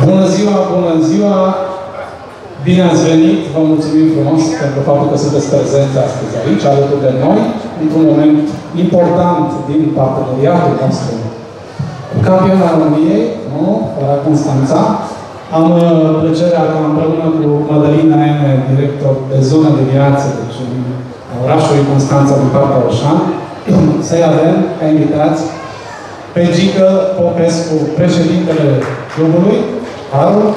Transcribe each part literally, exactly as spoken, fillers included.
Bună ziua, bună ziua! Bine ați venit! Vă mulțumim frumos pentru faptul că sunteți prezenți astăzi aici, alături de noi, într-un moment important din parteneriatul nostru cu Campioana României, nu? La Constanța. Am plăcerea ca împreună cu Mădălina Ene, director de zonă de viață, deci în orașului Constanța din partea Orșan, să-i avem ca invitați pe Gică Popescu, președintele clubului, Harul,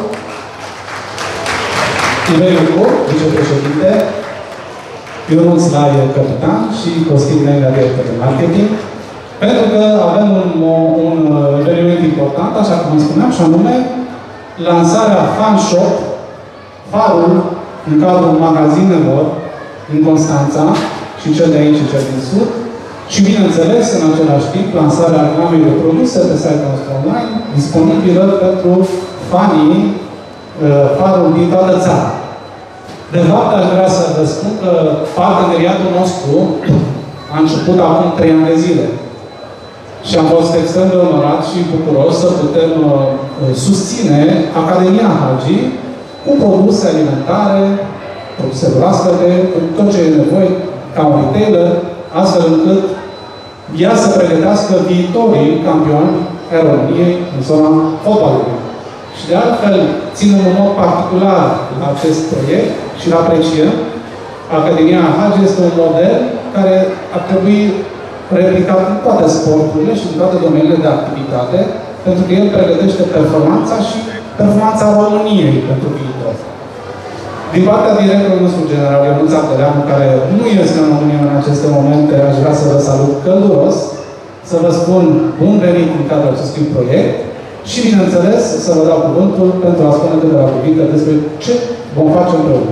Tiberiu Cur, vicepreședinte, Ionuț Laie, capitan și Costin Nenga, director de marketing, pentru că avem un, un eveniment important, așa cum îmi spuneam, și anume lansarea Fan Shop, Farul, în cadrul magazinelor din Constanța, și cel de aici și cel din sud, și, bineînțeles, în același timp, lansarea gamei de produse pe site-ul nostru online, disponibilă pentru fanii uh, Farul din toată țara. De fapt, aș vrea să vă spun că parteneriatul nostru a început acum trei ani de zile. Și am fost extrem de onorat și bucuros să putem uh, susține Academia Hagi cu produse alimentare, produse proaspete, cu tot ce e nevoie ca un retailer, astfel încât ea să pregătească viitorii campioni ai României în zona fotbalului. Și de altfel, ținem în mod particular la acest proiect și îl apreciem. Academia Hagi este un model care ar trebui replicat în toate sporturile și în toate domeniile de activitate, pentru că el pregătește performanța și performanța României pentru viitor. Din partea directorului nostru general, Ionuț Ardeleanu, care nu este în România în aceste momente, aș vrea să vă salut călduros, să vă spun bun venit în cadrul acestui proiect și, bineînțeles, să vă dau cuvântul pentru a spune câteva cuvinte despre ce vom face împreună.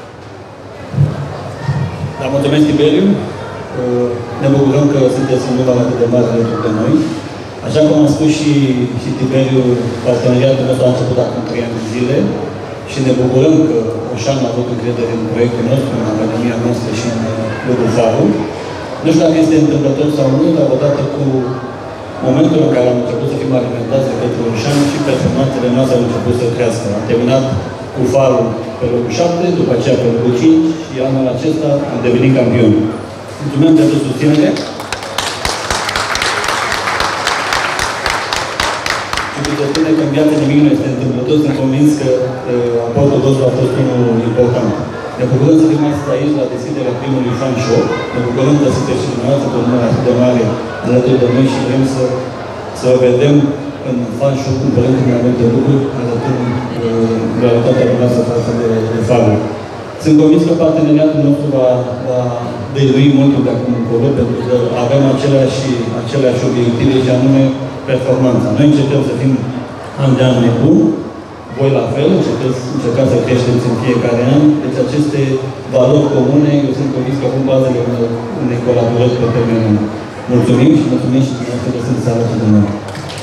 Da, mulțumesc, Tiberiu. Ne bucurăm că sunteți un număr atât de mare alături de noi. Așa cum am spus și, și Tiberiu, parteneriatul nostru a început acum trei ani de zile și ne bucurăm că Orșan a avut încredere în proiectul nostru, în Academia noastră și în Clubul Farul. Nu știu dacă este întâmplător sau nu, dar odată cu momentul în care am început să fim alimentați de către Orșan și performanțele noastre au început să crească. Am terminat cu Farul pe locul șapte, după aceea pe locul cinci și anul acesta am devenit campion. Mulțumim pentru susținere. Și cu să spune că în viață nimic nu este întâmplător, sunt convins că uh, aportul vostru a fost unul important. Ne bucurăm să fim astăzi aici la deschiderea primului Fan Shop. Ne bucurăm că sunteți și dumneavoastră pe un număr atât de mare alături de noi și vrem să, să vedem în Fan Shop cumpărând cât mai multe lucruri, arătând uh, realitatea noastră față de, de Farul. Sunt convins că parteneriatul nostru va, va dăinui mult de acum încolo, pentru că avem aceleași, aceleași obiective și anume performanța. Noi încercăm să fim an de an nebun, voi la fel, încercați, încercați să creșteți în fiecare an. Deci aceste valori comune, eu sunt convins că vom bazele unei colaborări pe termen lung. Mulțumim și mulțumim și dumneavoastră că sunteți alături de noi.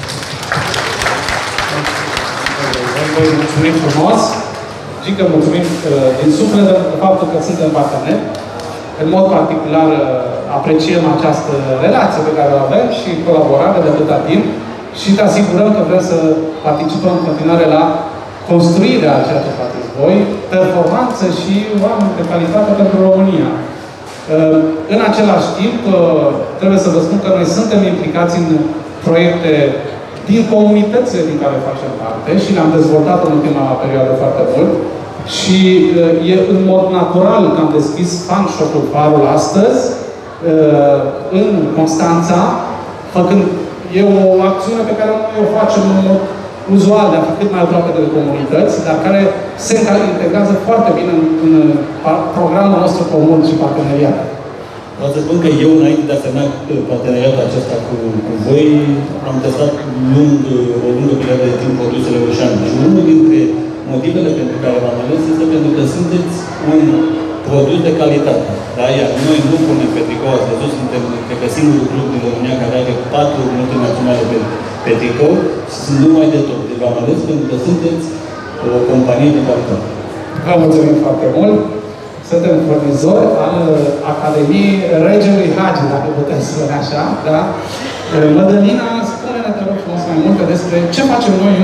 Vă mulțumim frumos! Gică, mulțumim din suflet de faptul că suntem parteneri. În mod particular apreciem această relație pe care o avem și colaborare de atâta timp și te asigurăm că vrem să participăm în continuare la construirea a ceea ce faceți voi, performanță și oameni de calitate pentru România. În același timp, trebuie să vă spun că noi suntem implicați în proiecte din comunitățile din care facem parte și le-am dezvoltat în ultima perioadă foarte mult. Și e în mod natural că am deschis Fan Shop-ul Farul astăzi, în Constanța, făcând, e o acțiune pe care noi o facem în mod uzual, de a fi cât mai aproape de comunități, dar care se integrează foarte bine în, în programul nostru comun și parteneriat. Vreau să spun că eu, înainte de a semna parteneriatul acesta cu, cu voi, am testat lung, o lungă perioadă de timp produsele Orșan. Și unul dintre motivele pentru care v-am ales este pentru că sunteți un produs de calitate. Da? Iar noi nu punem pe tricou, ați văzut, suntem, cred că, singurul club din România care are patru multinaționale pe, pe tricou și sunt numai de tot. Deci v-am ales pentru că sunteți o companie de calitate. Vă mulțumim foarte mult! Suntem furnizori al Academiei Regelui Hagi, dacă putem spune așa, da? Mădălina, spune-ne, te rog frumos, mai multe despre ce facem noi în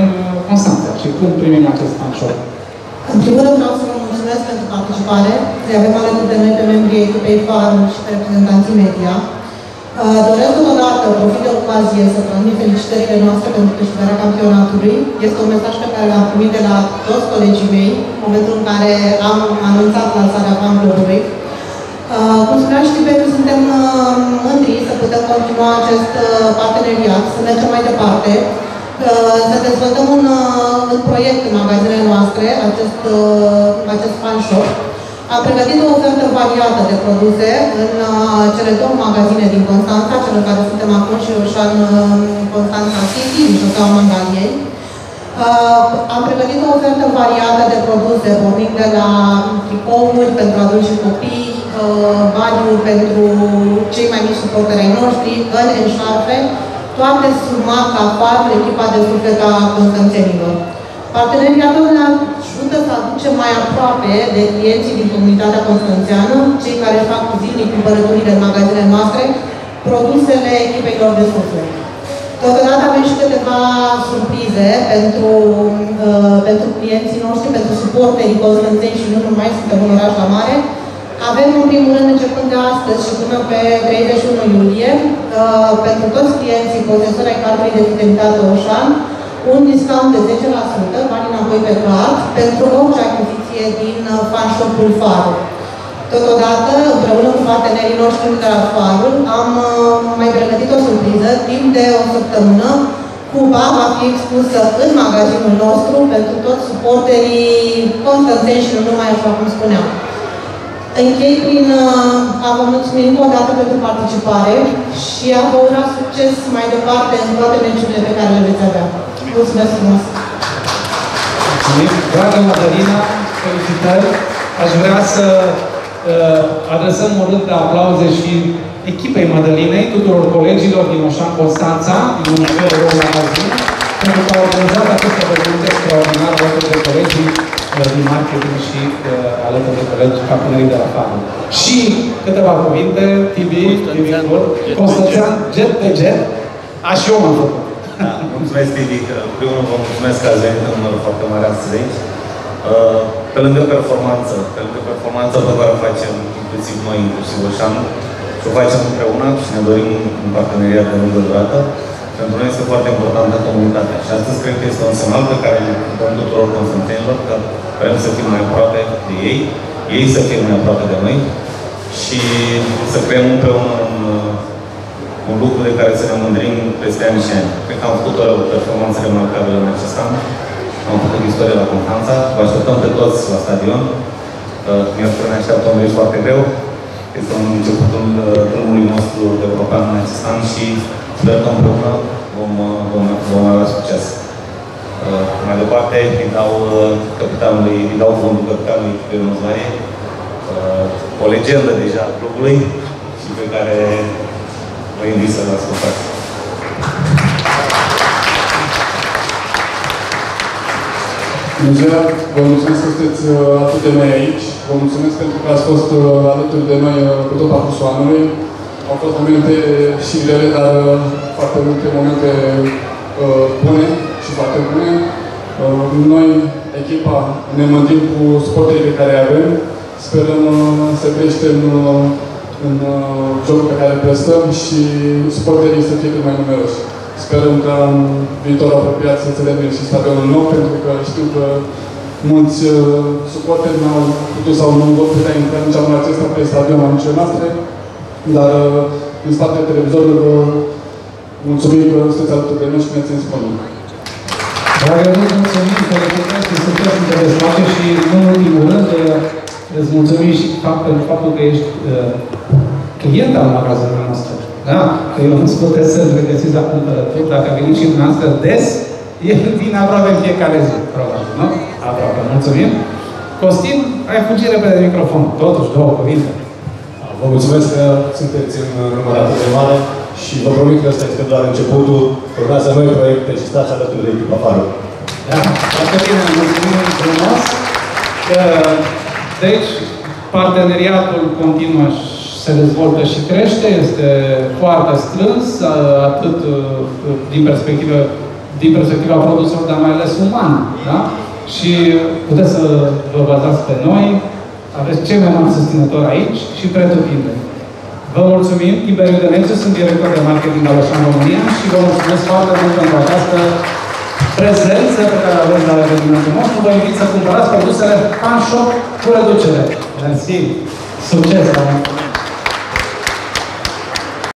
Constanța și cum primim acest fanshop. În primul rând vreau să vă mulțumesc pentru participare. Îi avem alături de noi pe membrii echipei Farm și pe reprezentanții media. Doresc totodată, profit de ocazie, să transmit felicitările noastre pentru câștigarea campionatului. Este un mesaj pe care l-am primit de la toți colegii mei, în momentul în care am anunțat lansarea Fan Clubului. Cum spunea și Tiberiu, suntem mândri să putem continua acest parteneriat, să mergem mai departe, să dezvoltăm un, un proiect în magazinele noastre, acest, acest fan shop. Am pregătit o ofertă variată de produse în cele două magazine din Constanța, cele care suntem acum și Oșan Constanța City, din șoseaua Mangaliei. Am pregătit o ofertă variată de produse, pornind de la tricouri pentru adulți și copii, baniuri pentru cei mai mici suporteri ai noștri, găni, eșarfe, toate sub marca Farm, echipa de suflet a constanțenilor. Parteneriatul ne ajută să aducem mai aproape de clienții din comunitatea constanțeană, cei care fac zilnic cumpărăturile în magazinele noastre, produsele echipeilor de suflet. Totodată avem și câteva surprize pentru, uh, pentru clienții noștri, pentru suporterii constanțeni și nu numai, suntem un oraș la mare. Avem în primul rând, începând de astăzi și până pe treizeci și unu iulie, uh, pentru toți clienții posesori ai cardului de fidelitate Oșan, un discount de zece la sută, bani înapoi pe card, pentru orice achiziție din fan shop-ul Farm. Totodată, împreună cu partenerii noștri de la Farm, am mai pregătit o surpriză. Timp de o săptămână, Cuba va fi expusă în magazinul nostru pentru toți suporterii constanțeni și nu numai, așa cum spuneam. Închei prin a vă mulțumi încă o dată pentru participare și a vă ura succes mai departe în toate meciurile pe care le veți avea. Mulțumesc frumos! Mulțumim! Dragă Madalina, felicitări! Aș vrea să uh, adresăm un rând de aplauze și echipei Madalinei, tuturor colegilor din Oșan Constanța, din Univerul Rom Magazin, pentru că au organizat aceste evenimente extraordinar alături de colegii uh, din marketing și uh, alături de colegi partenerii de la Farm. Și câteva cuvinte, Tibi, Tibi Club, Constanțean, jet pe jet, așa și eu m-am făcut. Da, mulțumesc, Tibi. În primul rând vă mulțumesc că ați venit în numărul foarte mare astăzi aici. Uh, pe lângă performanță, pe lângă performanța pe care o facem inclusiv noi, inclusiv Oșan, și o facem împreună și ne dorim un parteneriat de lungă durată. Pentru noi este foarte importantă comunitatea. Și astăzi cred că este un semnal pe care îl dăm tuturor constanțenilor, că vrem să fim mai aproape de ei, ei să fie mai aproape de noi și să creăm împreună un, un lucru de care să ne mândrim peste ani și ani. Cred că am făcut o performanță remarcabilă în acest an. Am făcut istorie la Constanța. Vă așteptăm pe toți la stadion. Mi-a spus că ne așteaptă un meci foarte greu. Este un începutul drumului nostru european în acest an și sper că împreună vom, vom, vom avea succes. Mai departe, îi dau capitanului, îi dau fondul capitanului Tiberiu Nozlaie, o legendă deja a clubului și pe care vă invit să-l ascultați. Bună ziua! Vă mulțumesc că sunteți atât de noi aici. Vă mulțumesc pentru că ați fost alături de noi pe tot parcursul anului. Au fost momente și grele, dar foarte multe momente uh, bune și foarte bune. Uh, noi, echipa, ne mândrim cu sportele pe care avem. Sperăm uh, să creștem uh, în uh, jocul pe care îl prestăm și sporterii să fie cât mai numeroși. Sperăm că în viitor apropiat să înțelegem și stadionul nou, pentru că știu că mulți uh, suporteri n-au putut sau nu vor putea intra nici anul acesta pe stadion la meciurile noastre, dar uh, din spatele televizorului uh, mulțumim că sunteți alături de noi și ne-ați disponibil. Dragă, mulțumim, felicitări și succes în dezbatere și, în ultimul rând, îți mulțumim și pentru faptul că ești uh, client al magazinului nostru. Da? Că eu nu puteți să-l regăsiți la cumpărături. Dacă a venit și dumneavoastră des, el vine aproape în fiecare zi, probabil, nu? Aproape. Mulțumim. Costin, ai fugit repede de microfon. Totuși, două cuvinte. Vă mulțumesc că sunteți în număr atât de mare și vă promit că ăsta este doar începutul. Urmează noi proiecte și stați alături de echipa Farm. Da, foarte bine, mulțumim frumos. Deci, parteneriatul continuă și se dezvoltă și crește, este foarte strâns, atât din perspectivă din perspectiva produselor, dar mai ales uman. Da? Și puteți să vă bazați pe noi. Aveți cei mai mari susținători aici și pretutindeni. Vă mulțumim, Tiberiu Dăneciu, sunt director de marketing al Auchan România și vă mulțumesc foarte mult pentru această prezență pe care aveți la evenimentul nostru. Vă invit să cumpărați produsele Fan Shop cu reducere. Mersi! Succes!